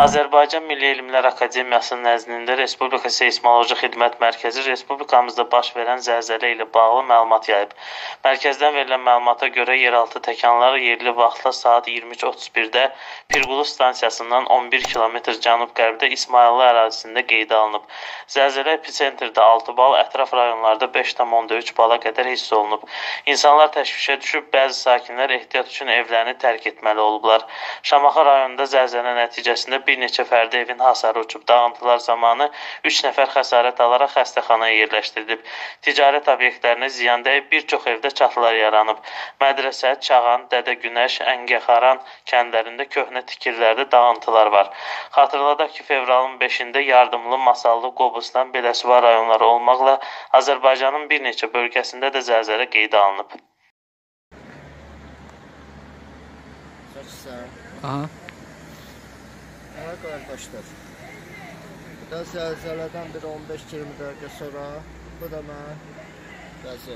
Azərbaycan Milli Elmlər Akademiyasının nəzdində Respublika Seysmoloji Xidmət Mərkəzi Respublikamızda baş verən zəlzələ ilə bağlı məlumat yayıb. Mərkəzdən verilən məlumata görə yeraltı təkanlar yerli vaxtla saat 23:31-də Pirqulu stansiyasından 11 km cənub-qərbdə İsmayıllı ərazisində qeydə alınıb. Zəlzələ episentrdə 6 bal, ətraf rayonlarda 5,3 bala qədər hiss olunub. İnsanlar təşvişə düşüb, bəzi sakinlər ehtiyat üçün evlərini tərk etməli olublar. Şamaxı rayonunda zəlzələ nəticəsində bir neçə fərdi evin hasarı uçub. Dağıntılar zamanı 3 nəfər xəsarət alaraq xəstəxanaya yerləşdirilib. Ticarət obyektlərinə ziyan dəyib, bir çox evdə çatılar yaranıb. Mədrəsə, Çağan, Dədə Günəş, Əngəxaran kəndlərində köhnə tikirlərdə dağıntılar var. Xatırladaq ki, fevralın 5-də Yardımlı, Masallı, Qobustan, Beləsivar rayonları olmaqla Azərbaycanın bir neçə bölgəsində də zəlzələ qeydə alınıb. Aha. Hə qardaşlar, bu da zəlzələdən bir 15-20 dəqiqə sonra, bu da mən vəziyyət.